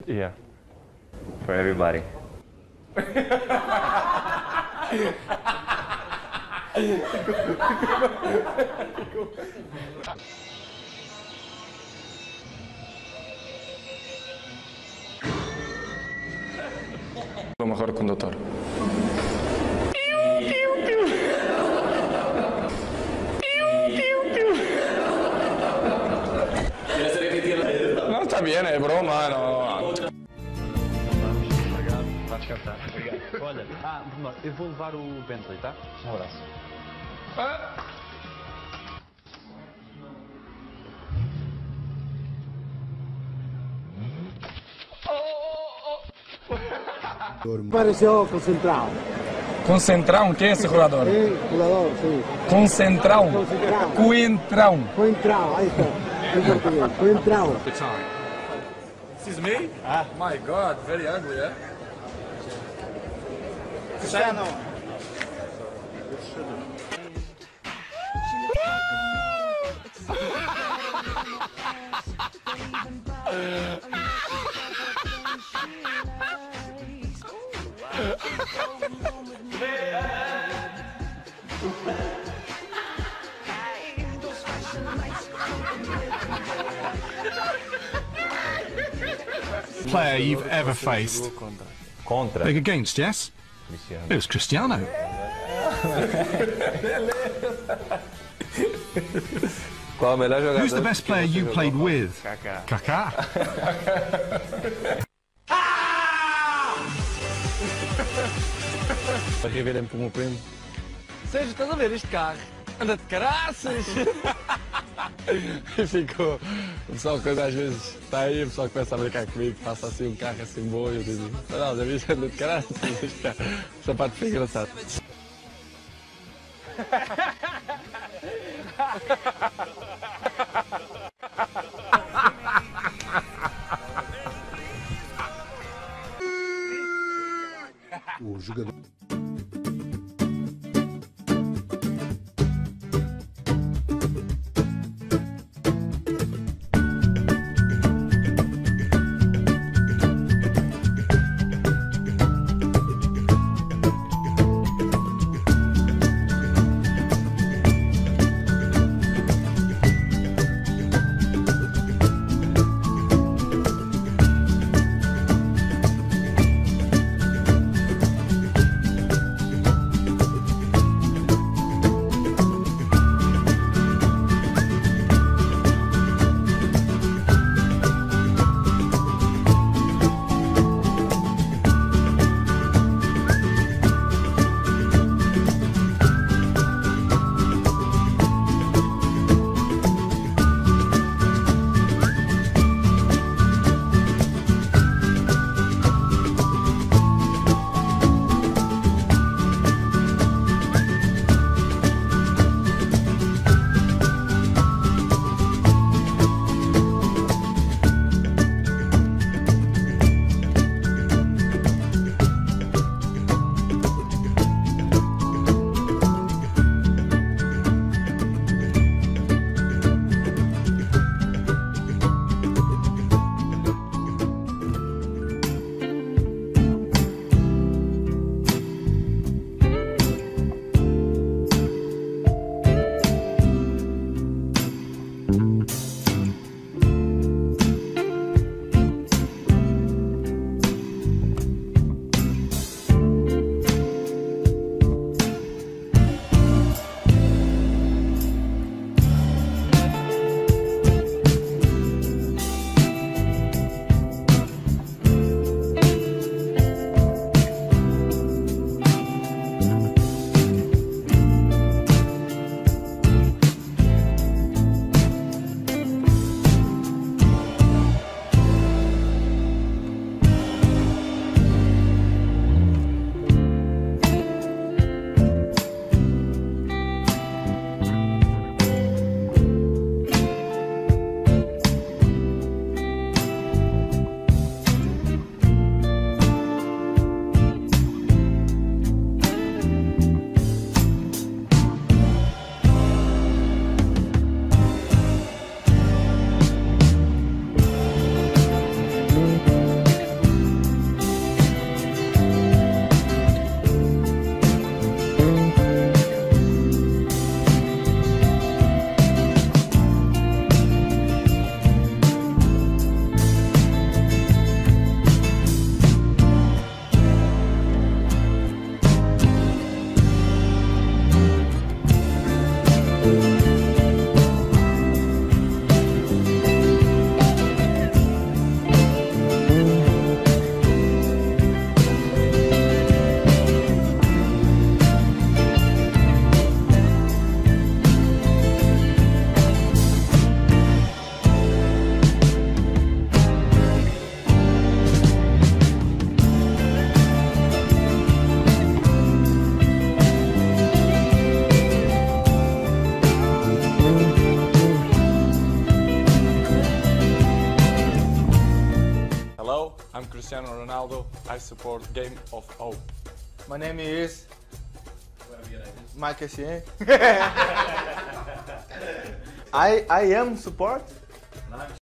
Yeah. For everybody. O mejor conductor. No, está bien, es broma, no. Obrigado, vai descartar. Obrigado. Olha, eu vou levar o Bentley, tá? Um abraço. Pareció concentrado. Concentrão, quem é esse jogador? Sí, jugador, sí. Concentrão. Concentrado. Coentrão. Fue entrado, ahí está. En portugués, fue entrado. This is me? Ah. My God, very ugly, eh? Cristiano. Player you've ever faced? Contra. Big against, yes? Cristiano. It was Cristiano. Qual o melhor jogador? Who's the best player you played with? Kaká. Kaká. Revirem para o meu primo. Seja, estás a ver este carro? Anda de caraças! E ficou. O pessoal, quando às vezes está aí, o pessoal começa a brincar comigo, passa assim um carro assim bom e eu digo: não, já viste, anda de caraças. Este carro, o sapato foi engraçado. O jogador. I'm Cristiano Ronaldo. I support Game of Hope. My name is Mike Essien. I am support